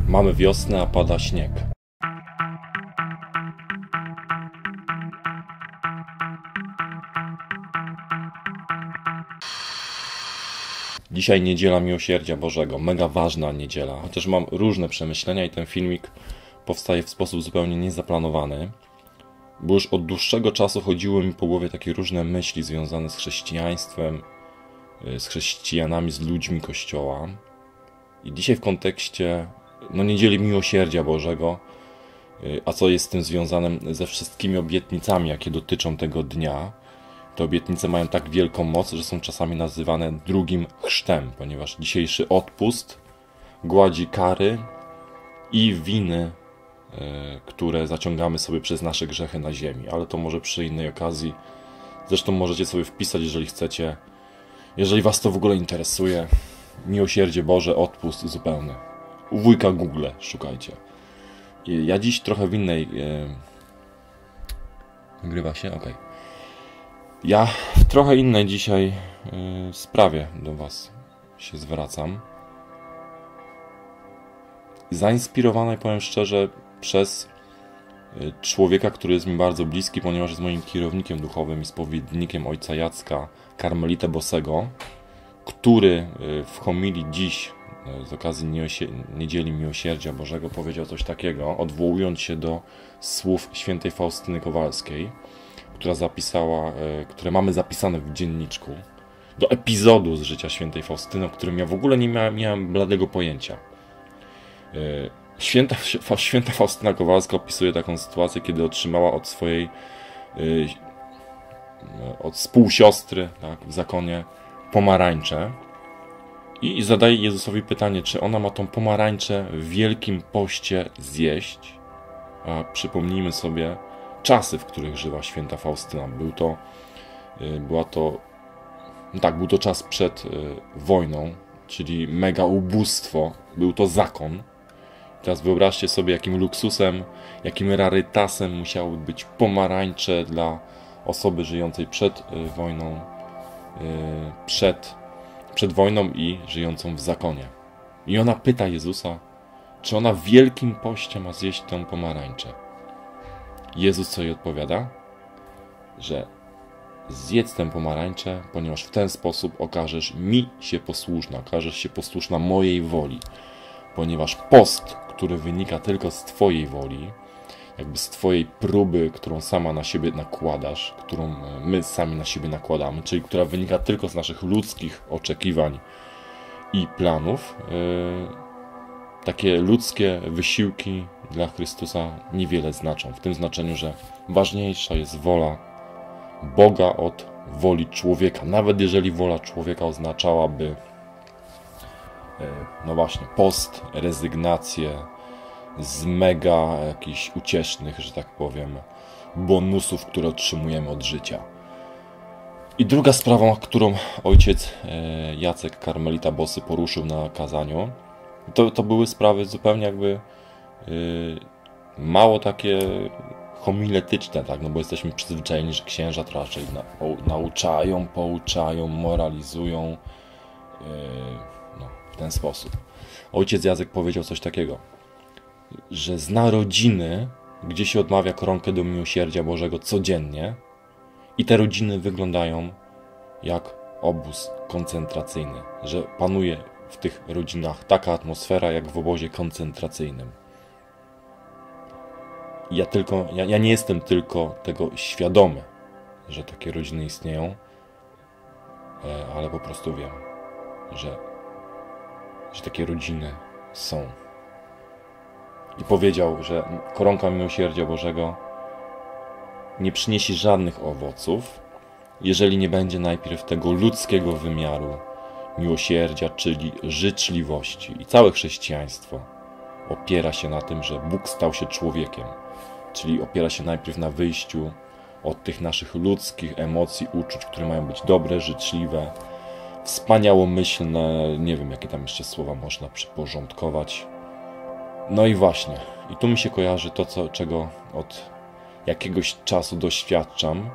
Mamy wiosnę, a pada śnieg. Dzisiaj niedziela Miłosierdzia Bożego, mega ważna niedziela, chociaż mam różne przemyślenia i ten filmik powstaje w sposób zupełnie niezaplanowany, bo już od dłuższego czasu chodziły mi po głowie takie różne myśli związane z chrześcijaństwem, z chrześcijanami, z ludźmi Kościoła. I dzisiaj w kontekście niedzieli Miłosierdzia Bożego, a co jest z tym związane ze wszystkimi obietnicami, jakie dotyczą tego dnia. Te obietnice mają tak wielką moc, że są czasami nazywane drugim chrztem, ponieważ dzisiejszy odpust gładzi kary i winy, które zaciągamy sobie przez nasze grzechy na ziemi. Ale to może przy innej okazji. Zresztą możecie sobie wpisać, jeżeli chcecie. Jeżeli was to w ogóle interesuje. Miłosierdzie Boże, odpust zupełny. U wujka Google szukajcie. Ja dziś trochę w innej... Nagrywa się? Okej. Ja w trochę innej dzisiaj sprawie do was się zwracam. Zainspirowany, powiem szczerze, przez człowieka, który jest mi bardzo bliski, ponieważ jest moim kierownikiem duchowym i spowiednikiem ojca Jacka, karmelitę Bossego, który w homilii dziś z okazji Niedzieli Miłosierdzia Bożego powiedział coś takiego, odwołując się do słów świętej Faustyny Kowalskiej, która zapisała, które mamy zapisane w dzienniczku, do epizodu z życia świętej Faustyny, o którym ja w ogóle nie miałem bladego pojęcia. Święta Faustyna Kowalska opisuje taką sytuację, kiedy otrzymała od swojej od współsiostry, tak, w zakonie pomarańczę i zadaje Jezusowi pytanie, czy ona ma tą pomarańczę w Wielkim Poście zjeść. A przypomnijmy sobie czasy, w których żyła święta Faustyna. Był to czas przed wojną, czyli mega ubóstwo. Był to zakon. Teraz wyobraźcie sobie, jakim luksusem, jakim rarytasem musiały być pomarańcze dla osoby żyjącej przed wojną, przed wojną i żyjącą w zakonie. I ona pyta Jezusa, czy ona w Wielkim Poście ma zjeść tę pomarańczę. Jezus co jej odpowiada? Że zjedz tę pomarańczę, ponieważ w ten sposób okażesz się posłuszna mojej woli. Ponieważ post, który wynika tylko z twojej woli, jakby z twojej próby, którą sama na siebie nakładasz, którą my sami na siebie nakładamy, czyli która wynika tylko z naszych ludzkich oczekiwań i planów, takie ludzkie wysiłki dla Chrystusa niewiele znaczą. W tym znaczeniu, że ważniejsza jest wola Boga od woli człowieka. Nawet jeżeli wola człowieka oznaczałaby post, rezygnację z mega jakichś uciesznych, że tak powiem, bonusów, które otrzymujemy od życia. I druga sprawa, którą ojciec Jacek, karmelita Bossy, poruszył na kazaniu, to były sprawy zupełnie jakby mało takie homiletyczne, tak? Bo jesteśmy przyzwyczajeni, że księża to raczej nauczają, pouczają, moralizują w ten sposób. Ojciec Jacek powiedział coś takiego, że zna rodziny, gdzie się odmawia koronkę do Miłosierdzia Bożego codziennie i te rodziny wyglądają jak obóz koncentracyjny, że panuje w tych rodzinach taka atmosfera jak w obozie koncentracyjnym. Ja nie jestem tylko tego świadomy, że takie rodziny istnieją, ale po prostu wiem, że takie rodziny są. I powiedział, że koronka Miłosierdzia Bożego nie przyniesie żadnych owoców, jeżeli nie będzie najpierw tego ludzkiego wymiaru miłosierdzia, czyli życzliwości. I całe chrześcijaństwo opiera się na tym, że Bóg stał się człowiekiem, czyli opiera się najpierw na wyjściu od tych naszych ludzkich emocji, uczuć, które mają być dobre, życzliwe, wspaniałomyślne, nie wiem jakie tam jeszcze słowa można przyporządkować. No i właśnie, i tu mi się kojarzy to, czego od jakiegoś czasu doświadczam,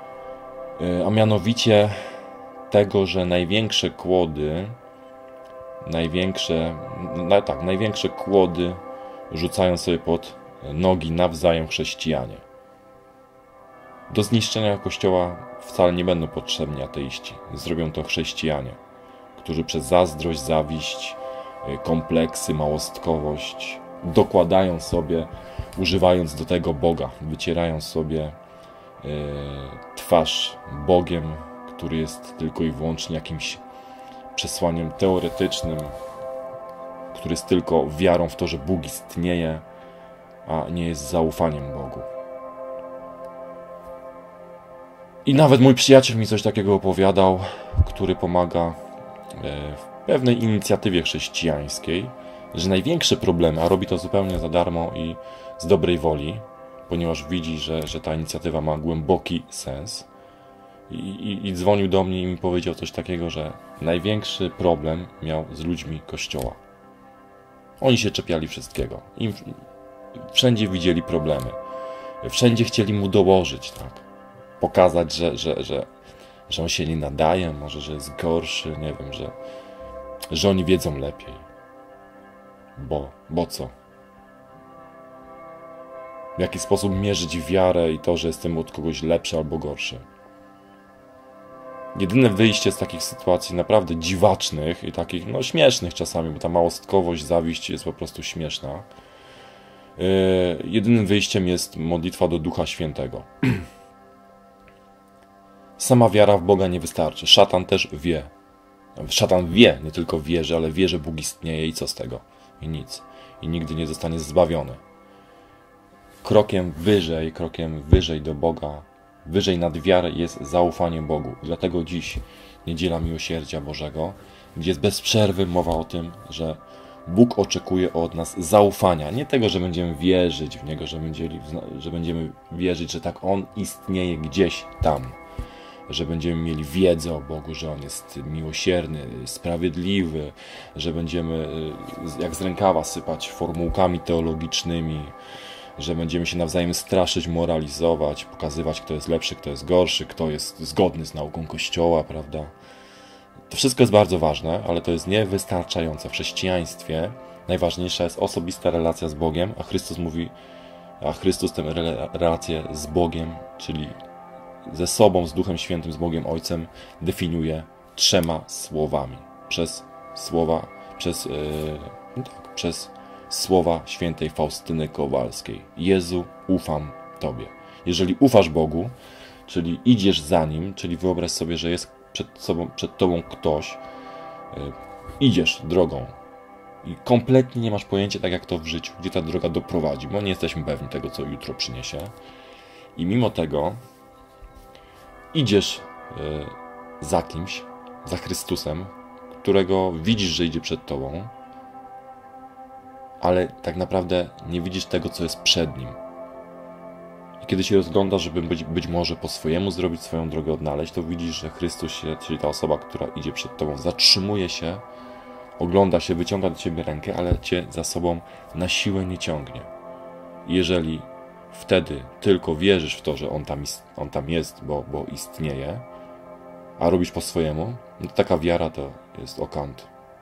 a mianowicie tego, że największe kłody największe kłody rzucają sobie pod nogi nawzajem chrześcijanie. Do zniszczenia Kościoła wcale nie będą potrzebni ateiści. Zrobią to chrześcijanie, którzy przez zazdrość, zawiść, kompleksy, małostkowość dokładają sobie, używając do tego Boga, wycierają sobie twarz Bogiem, który jest tylko i wyłącznie jakimś przesłaniem teoretycznym, który jest tylko wiarą w to, że Bóg istnieje, a nie jest zaufaniem Bogu. I nawet mój przyjaciel mi coś takiego opowiadał, który pomaga w pewnej inicjatywie chrześcijańskiej, że największe problemy, a robi to zupełnie za darmo i z dobrej woli, ponieważ widzi, że ta inicjatywa ma głęboki sens, i dzwonił do mnie i mi powiedział coś takiego, że największy problem miał z ludźmi Kościoła. Oni się czepiali wszystkiego. Wszędzie widzieli problemy. Wszędzie chcieli mu dołożyć, tak? Pokazać, że on się nie nadaje, może, że jest gorszy, nie wiem, że oni wiedzą lepiej. Bo co? W jaki sposób mierzyć wiarę i to, że jestem od kogoś lepszy albo gorszy? Jedyne wyjście z takich sytuacji naprawdę dziwacznych i takich, śmiesznych czasami, bo ta małostkowość, zawiść jest po prostu śmieszna. Jedynym wyjściem jest modlitwa do Ducha Świętego. Sama wiara w Boga nie wystarczy. Szatan też wie. Szatan wie, nie tylko wierzy, ale wie, że Bóg istnieje i co z tego? I nic. I nigdy nie zostanie zbawiony. Krokiem wyżej do Boga, wyżej nad wiarę jest zaufanie Bogu. Dlatego dziś Niedziela Miłosierdzia Bożego, gdzie jest bez przerwy mowa o tym, że Bóg oczekuje od nas zaufania. Nie tego, że będziemy wierzyć w Niego, że będziemy wierzyć, że tak On istnieje gdzieś tam. Że będziemy mieli wiedzę o Bogu, że On jest miłosierny, sprawiedliwy, że będziemy jak z rękawa sypać formułkami teologicznymi, że będziemy się nawzajem straszyć, moralizować, pokazywać, kto jest lepszy, kto jest gorszy, kto jest zgodny z nauką Kościoła, prawda? To wszystko jest bardzo ważne, ale to jest niewystarczające. W chrześcijaństwie najważniejsza jest osobista relacja z Bogiem, a Chrystus tę relację z Bogiem, czyli ze sobą, z Duchem Świętym, z Bogiem Ojcem, definiuje 3 słowami. Przez słowa świętej Faustyny Kowalskiej. Jezu, ufam Tobie. Jeżeli ufasz Bogu, czyli idziesz za Nim, czyli wyobraź sobie, że jest przed Tobą ktoś, idziesz drogą i kompletnie nie masz pojęcia, tak jak to w życiu, gdzie ta droga doprowadzi, bo nie jesteśmy pewni tego, co jutro przyniesie. I mimo tego idziesz za kimś, za Chrystusem, którego widzisz, że idzie przed Tobą, ale tak naprawdę nie widzisz tego, co jest przed Nim. I kiedy się rozglądasz, żeby być może po swojemu zrobić swoją drogę, odnaleźć, to widzisz, że Chrystus, czyli ta osoba, która idzie przed Tobą, zatrzymuje się, ogląda się, wyciąga do Ciebie rękę, ale Cię za sobą na siłę nie ciągnie. I jeżeli wtedy tylko wierzysz w to, że On tam jest, bo istnieje, a robisz po swojemu, no to taka wiara to jest okant.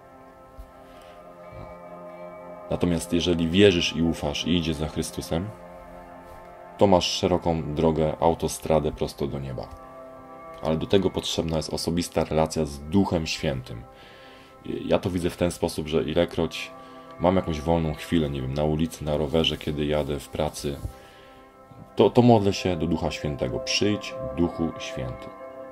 Natomiast jeżeli wierzysz i ufasz i idziesz za Chrystusem, to masz szeroką drogę, autostradę prosto do nieba. Ale do tego potrzebna jest osobista relacja z Duchem Świętym. Ja to widzę w ten sposób, że ilekroć mam jakąś wolną chwilę, nie wiem, na ulicy, na rowerze, kiedy jadę w pracy, to modlę się do Ducha Świętego. Przyjdź, Duchu Święty.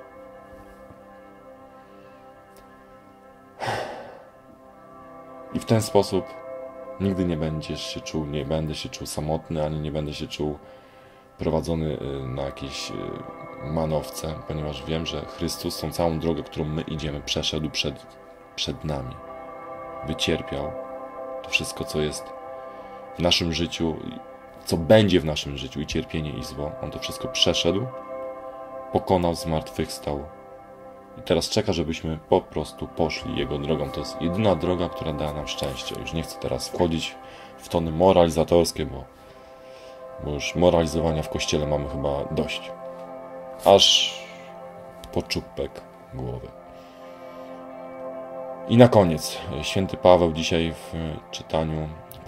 I w ten sposób nigdy nie będę się czuł samotny, ani nie będę się czuł prowadzony na jakieś manowce, ponieważ wiem, że Chrystus tą całą drogę, którą my idziemy, przeszedł przed nami. Wycierpiał to wszystko, co jest w naszym życiu, co będzie w naszym życiu, i cierpienie, i zło. On to wszystko przeszedł, pokonał, zmartwychwstał. I teraz czeka, żebyśmy po prostu poszli Jego drogą. To jest jedyna droga, która da nam szczęście. Już nie chcę teraz wchodzić w tony moralizatorskie, bo już moralizowania w Kościele mamy chyba dość. Aż po czubek głowy. I na koniec, święty Paweł dzisiaj w czytaniu,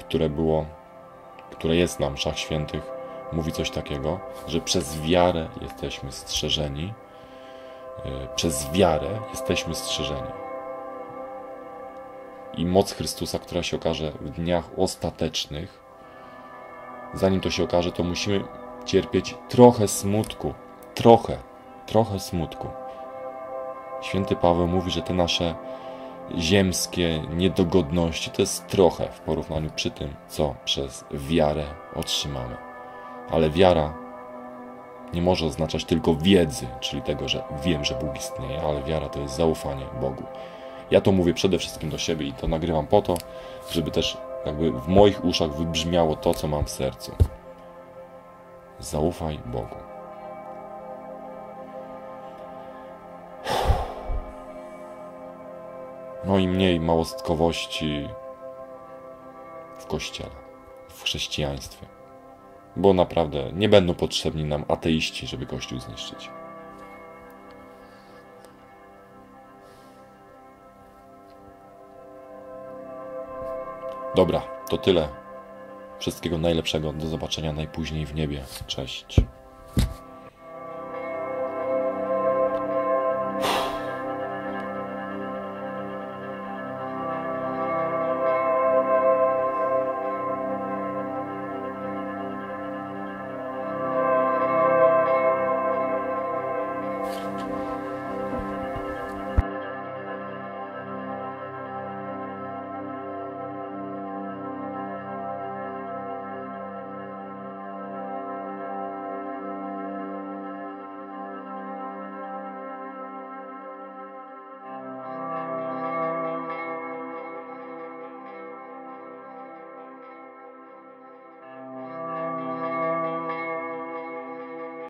które jest na mszach świętych, mówi coś takiego, że przez wiarę jesteśmy strzeżeni. Przez wiarę jesteśmy strzeżeni. I moc Chrystusa, która się okaże w dniach ostatecznych, zanim to się okaże, to musimy cierpieć trochę smutku. Trochę smutku. Święty Paweł mówi, że te nasze ziemskie niedogodności to jest trochę w porównaniu przy tym, co przez wiarę otrzymamy. Ale wiara nie może oznaczać tylko wiedzy, czyli tego, że wiem, że Bóg istnieje, ale wiara to jest zaufanie Bogu. Ja to mówię przede wszystkim do siebie i to nagrywam po to, żeby też jakby w moich uszach wybrzmiało to, co mam w sercu. Zaufaj Bogu. No i mniej małostkowości w Kościele, w chrześcijaństwie. Bo naprawdę nie będą potrzebni nam ateiści, żeby Kościół zniszczyć. Dobra, to tyle. Wszystkiego najlepszego. Do zobaczenia najpóźniej w niebie. Cześć.